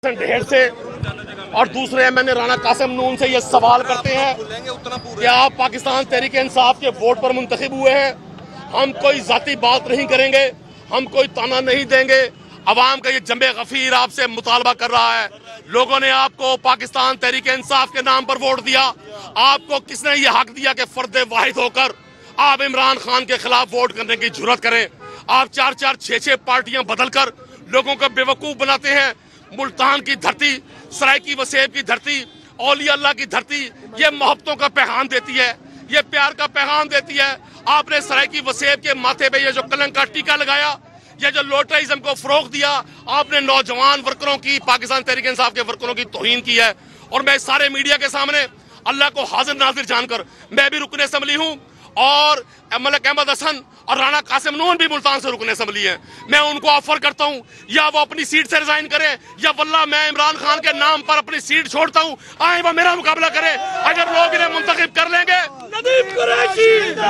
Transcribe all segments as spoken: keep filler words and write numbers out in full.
ढेर से और दूसरे M N A Rana Qasim Noon से ये सवाल करते हैं कि आप पाकिस्तान तहरीक इंसाफ के वोट पर मुंतखब हुए हैं। हम कोई जाती बात नहीं करेंगे, हम कोई ताना नहीं देंगे। अवाम का ये जंबे गफीर आपसे मुतालबा कर रहा है। लोगों ने आपको पाकिस्तान तहरीक इंसाफ के नाम पर वोट दिया। आपको किसने ये हक दिया कि फर्द वाहिद होकर आप इमरान खान के खिलाफ वोट करने की जुर्रत करें? आप चार चार छह छह पार्टियां बदलकर लोगों को बेवकूफ बनाते हैं। मुल्तान की धरती, सरायकी वसेब की धरती, औलिया अल्लाह की धरती ये मोहब्बतों का पैगाम देती है, ये प्यार का पैगाम देती है। आपने सरायकी वसेब के माथे पे ये जो कलंक का टीका लगाया, ये जो लोटराइज्म को फरोग दिया, आपने नौजवान वर्करों की, पाकिस्तान तहरीक इंसाफ के वर्करों की तौहीन की है। और मैं सारे मीडिया के सामने अल्लाह को हाजिर नाजिर जानकर, मैं भी रुकने असम्बली हूँ और मलिक अहमद हसन और राना कासिम नून भी मुल्तान से रुकने असम्बली है। मैं उनको ऑफर करता हूँ या वो अपनी सीट से रिजाइन करें या वल्लाह मैं इमरान खान के नाम पर अपनी सीट छोड़ता हूँ, आए वो मेरा मुकाबला करें। अगर लोग इन्हें मुंतखब कर लेंगे, नदीम कुरैशी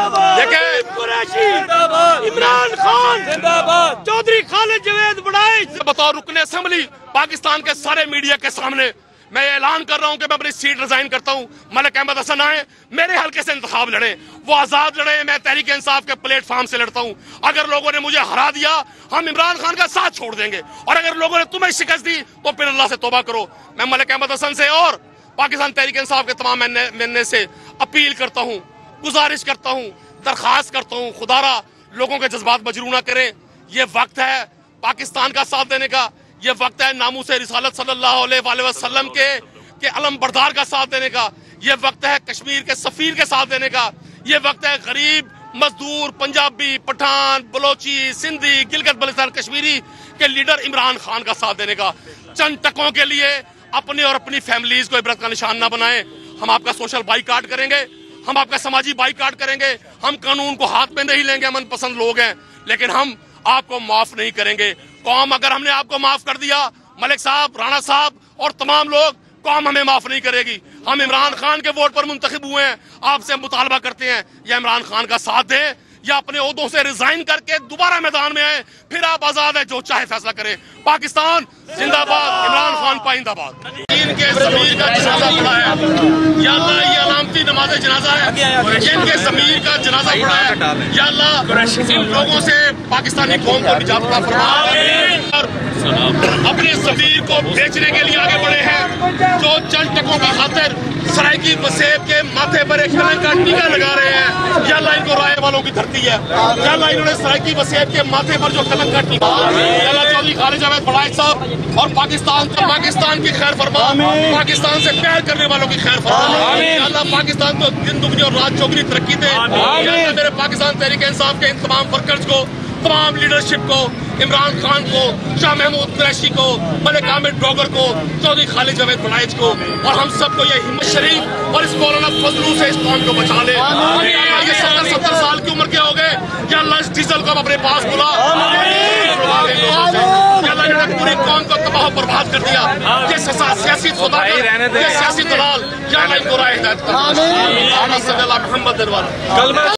इमरान खान जिंदाबाद, चौधरी खालिद जवेद बढ़ाई बतौर रुकने असम्बली पाकिस्तान के सारे मीडिया के सामने मैं ऐलान कर रहा हूं कि मैं अपनी सीट रिजाइन करता हूं। मलिक अहमद हसन आए, मेरे हल्के से इंतखाब लड़े, वो आजाद लड़े, मैं तहरीक इंसाफ के प्लेटफॉर्म से लड़ता हूं। अगर लोगों ने मुझे हरा दिया, हम इमरान खान का साथ छोड़ देंगे। और अगर लोगों ने तुम्हें शिकस्त दी तो फिर अल्लाह से तौबा करो। मैं मलिक अहमद हसन से और पाकिस्तान तहरीक इंसाफ के तमाम मेन्ने से अपील करता हूँ, गुजारिश करता हूँ, दरखास्त करता हूँ, खुदारा लोगों के जज्बात मजरू ना करें। ये वक्त है पाकिस्तान का साथ देने का, ये वक्त है नामूस रिसालत सल्लल्लाहु अलैहि वसल्लम के के अलम बरदार का साथ देने का, ये वक्त है कश्मीर के सफीर के साथ देने का, ये वक्त है गरीब मजदूर पंजाबी पठान बलोची सिंधी गिलगित बल्तिस्तान कश्मीरी के लीडर इमरान खान का साथ देने का। चंद टकों के लिए अपने और अपनी फैमिलीज को इबरत का निशान ना बनाएं। हम आपका सोशल बाइकाट करेंगे, हम आपका समाजी बाइकाट करेंगे, हम कानून को हाथ में नहीं लेंगे। मनपसंद लोग हैं लेकिन हम आपको माफ नहीं करेंगे। कौम अगर हमने आपको माफ कर दिया, मलिक साहब, राणा साहब और तमाम लोग, कौम हमें माफ नहीं करेगी। हम इमरान खान के वोट पर मुंतखब हुए हैं, आपसे मुतालबा करते हैं या इमरान खान का साथ दें या अपने ओहदों से रिजाइन करके दोबारा मैदान में आए, फिर आप आजाद है, जो चाहे फैसला करें। पाकिस्तान जिंदाबाद, इमरान खान पाइंदाबाद। इनके जमीर का जनाजा पड़ा है या अल्लाह, ये अलामती नमाज जनाजा है, इनके जमीर का जनाजा पड़ा है या अल्लाह, इन लोगों से पाकिस्तानी कौम को निजात अता फरमा। और अपने जमीर को बेचने के लिए आगे बढ़े हैं, जो चंद टकों की खातिर सरायकी वसेब के माथे पर एक कलंक का टीका लगा रहे हैं। या अल्लाह, इनको राय वालों की धरती है या अल्लाह, इन्होंने सरायकी वसेब के माथे पर जो कलंक का टीका, या अल्लाह चौधरी खालिद जवेद बढ़ाई साहब और पाकिस्तान पाकिस्तान की खैर फरमा, पाकिस्तान से प्यार करने वालों की खैर फरमा। या अल्लाह, पाकिस्तान को दिन दुगनी और रात चौगनी तरक्की दे। या अल्लाह, मेरे पाकिस्तान तहरीक इंसाफ के इन तमाम वर्कर्स को, तमाम लीडरशिप को, इमरान खान को, शाह महमूद कुरैशी को, मलिक आमिर डोगर को, चौधरी खालिद जवेद बढ़ाइच को और हम सबको ये हिम्मत शरीफ और इस मौलाना फजलू से इस कौम को बचा ले। ये सत्तर सत्तर साल की उम्र के हो गए, या अल्लाह इस डीजल को अपने पास बुला, पूरी कौम को तबाह बर्बाद कर दिया। ये सियासी खुदा, ये सियासी दलाल, या अल्लाह इनको राह हिदायत कर।